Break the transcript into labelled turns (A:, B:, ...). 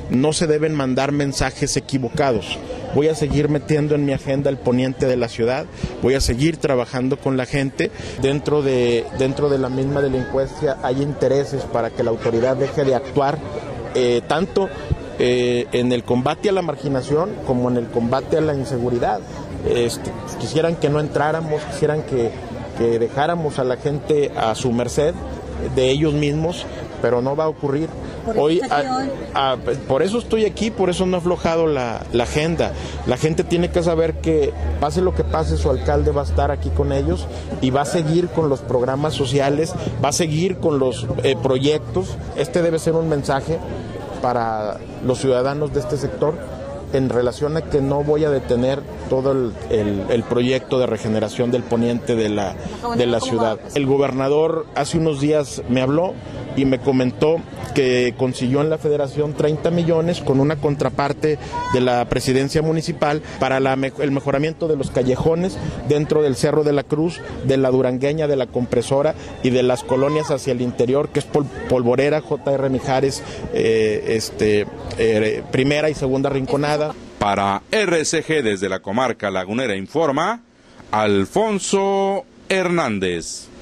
A: no se deben mandar mensajes equivocados. Voy a seguir metiendo en mi agenda el poniente de la ciudad, voy a seguir trabajando con la gente. Dentro de la misma delincuencia hay intereses para que la autoridad deje de actuar, tanto en el combate a la marginación como en el combate a la inseguridad. Quisieran que no entráramos, quisieran que dejáramos a la gente a su merced de ellos mismos, pero no va a ocurrir. Hoy, por eso estoy aquí, por eso no he aflojado la agenda. La gente tiene que saber que pase lo que pase, su alcalde va a estar aquí con ellos y va a seguir con los programas sociales, va a seguir con los proyectos. Este debe ser un mensaje para los ciudadanos de este sector en relación a que no voy a detener todo el proyecto de regeneración del poniente de la ciudad. El gobernador hace unos días me habló y me comentó que consiguió en la federación 30 millones con una contraparte de la presidencia municipal para el mejoramiento de los callejones dentro del Cerro de la Cruz, de la Durangueña, de la Compresora y de las colonias hacia el interior, que es Polvorera, J.R. Mijares, Primera y Segunda Rinconada.
B: Para RCG desde la comarca lagunera informa Alfonso Hernández.